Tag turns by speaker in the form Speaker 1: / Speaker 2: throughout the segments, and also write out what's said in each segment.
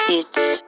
Speaker 1: Beats.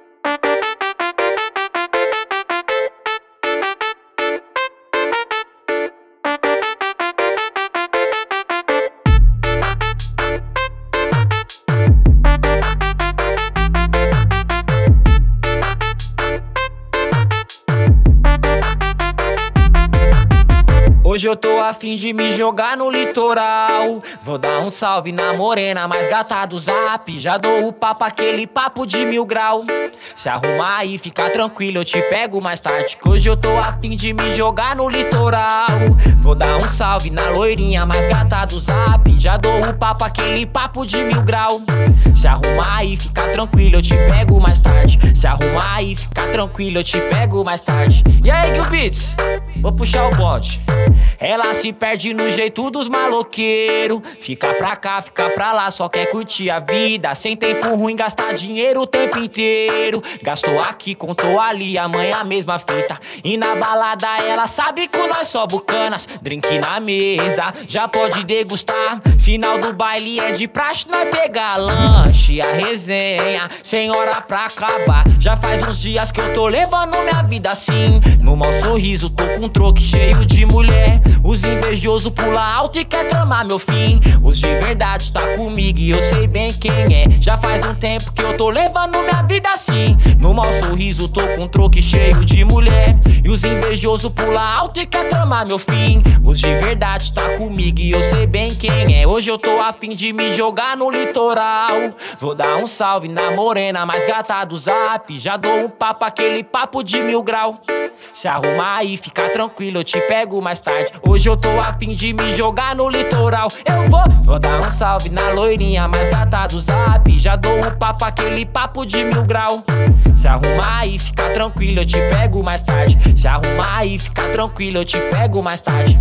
Speaker 2: Hoje eu tô a fim de me jogar no litoral. Vou dar um salve na morena mais gata do zap. Já dou o papo, aquele papo de 1000 grau. Se arrumar aí, fica tranquilo, eu te pego mais tarde, que hoje eu tô a fim de me jogar no litoral. Vou dar um salve na loirinha mais gata do zap. Já dou o papo, aquele papo de 1000 grau. Se arrumar aí, fica tranquilo, eu te pego mais tarde. Se arrumar aí, fica tranquilo, eu te pego mais tarde. E aí, Gil Beats? Vou puxar o bonde. Ela se perde no jeito dos maloqueiros. Fica pra cá, fica pra lá, só quer curtir a vida. Sem tempo ruim, gastar dinheiro o tempo inteiro. Gastou aqui, contou ali, amanhã a mesma fita. E na balada ela sabe que nós só bucanas. Drink na mesa, já pode degustar. Final do baile é de praxe, nós pegar lanche. A resenha, sem hora pra acabar. Já faz uns dias que eu tô levando minha vida assim. No mau sorriso, tô com um troque cheio de mulher. Os invejosos pula alto e quer tramar meu fim. Os de verdade tá comigo e eu sei bem quem é. Já faz um tempo que eu tô levando minha vida assim. No mau sorriso tô com um troque cheio de mulher. E os invejosos pula alto e quer tramar meu fim. Os de verdade tá comigo e eu sei bem quem é. Hoje eu tô a fim de me jogar no litoral. Vou dar um salve na morena mais gata do zap. Já dou um papo, aquele papo de 1000 grau. Se arrumar aí, fica tranquilo, eu te pego mais tarde. Hoje eu tô a fim de me jogar no litoral. Eu vou dar um salve na loirinha mais gata do zap. Já dou um papo, aquele papo de 1000 grau. Se arrumar aí, fica tranquilo, eu te pego mais tarde. Se arrumar aí, fica tranquilo, eu te pego mais tarde.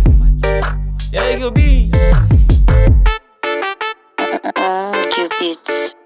Speaker 2: E aí, Gil Beats?
Speaker 1: Gil Beats.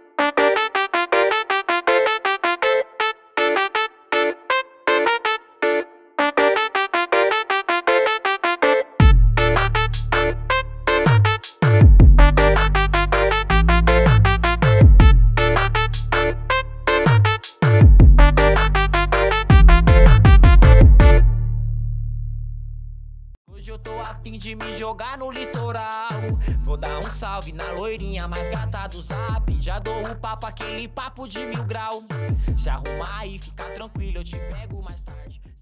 Speaker 2: Hoje eu tô a fim de me jogar no litoral. Vou dar um salve na loirinha mais gata do zap. Já dou um papo, aquele papo de 1000 grau. Se arrumar aí, fica tranquilo, eu te pego mais tarde.